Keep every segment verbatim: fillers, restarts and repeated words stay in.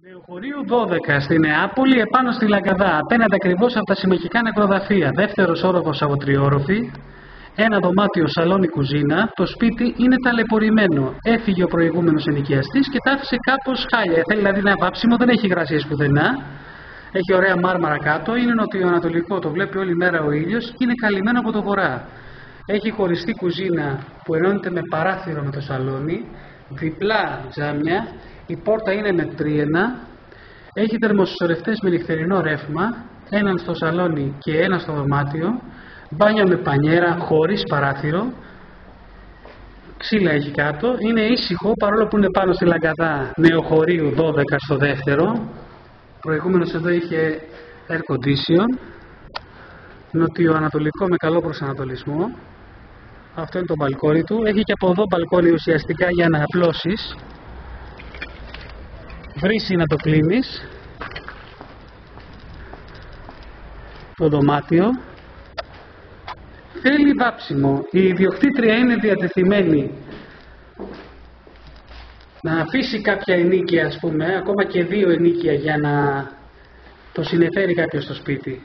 Νεοχωρίου δώδεκα στη Νεάπολη, επάνω στη Λαγκαδά, απέναντι ακριβώς από τα συμμαχικά νεκροταφεία. Δεύτερος όροφος από τριόροφη, ένα δωμάτιο σαλόνι κουζίνα. Το σπίτι είναι ταλαιπωρημένο. Έφυγε ο προηγούμενος ενοικιαστής και τα άφησε κάπως χάλια. Θέλει δηλαδή ένα βάψιμο, δεν έχει υγρασίες πουθενά. Έχει ωραία μάρμαρα κάτω. Είναι νοτιοανατολικό, το βλέπει όλη μέρα ο ήλιος και είναι καλυμμένο από το βορρά. Έχει χωριστή κουζίνα που ενώνεται με παράθυρο με το σαλόνι. Διπλά τζάμια. Η πόρτα είναι με τρίαινα, έχει θερμοσυσσωρευτές με νυχτερινό ρεύμα, έναν στο σαλόνι και ένα στο δωμάτιο, μπάνιο με πανιέρα χωρίς παράθυρο, ξύλα έχει κάτω, είναι ήσυχο παρόλο που είναι πάνω στη Λαγκαδά Νεοχωρίου δώδεκα στο δεύτερο, προηγούμενος εδώ είχε air condition, νοτιοανατολικό με καλό προσανατολισμό, αυτό είναι το μπαλκόνι του, έχει και από εδώ μπαλκόνι ουσιαστικά για να απλώσεις. Βρύση να το κλείνεις. Το δωμάτιο θέλει βάψιμο. Η ιδιοκτήτρια είναι διατεθειμένη να αφήσει κάποια ενοίκια, ας πούμε, ακόμα και δύο ενοίκια για να το συνεφέρει κάποιος στο σπίτι.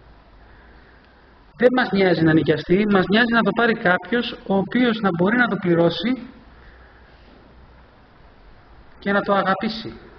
Δεν μας νοιάζει να νοικιαστεί, μας νοιάζει να το πάρει κάποιος ο οποίος να μπορεί να το πληρώσει και να το αγαπήσει.